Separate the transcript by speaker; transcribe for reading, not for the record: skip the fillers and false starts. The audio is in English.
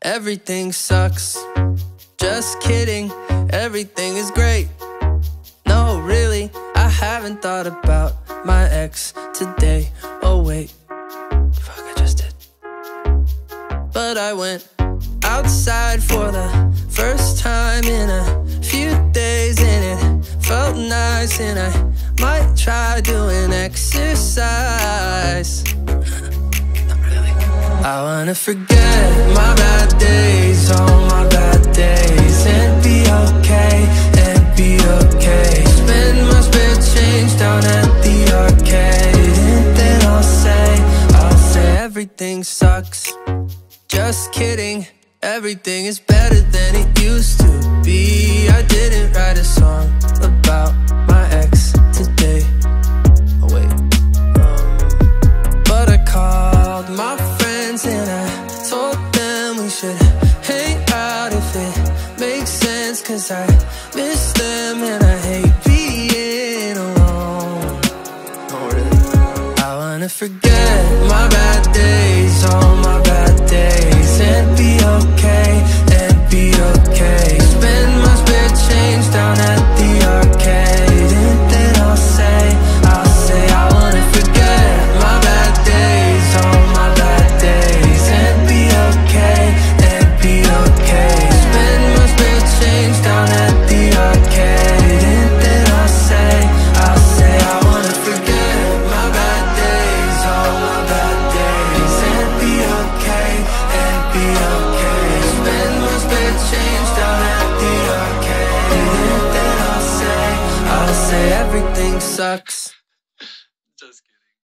Speaker 1: Everything sucks. Just kidding, everything is great. No, really, I haven't thought about my ex today. Oh wait, fuck, I just did. But I went outside for the first time in a few days, and it felt nice, and I might try doing exercise. Not really. I wanna forget my bad days, all my bad days, and be okay, Spend my spare change down at the arcade, and then I'll say everything sucks. Just kidding, everything is better than it used to be. I didn't write a song about my ex today. Oh wait, but I called my friends and I told them we should hang out if it makes sense, 'cause I miss them and I hate being alone. Oh really? I wanna forget my bad days, all my bad days, and be okay, Spend my spare change down at the arcade, and then I'll say I wanna forget my bad days, all my bad days, and be okay, Spend my spare change down at the arcade, and then I'll say I wanna forget my bad days, all my bad days, and be okay, Spend my spare change down at the arcade, and then I'll say everything sucks.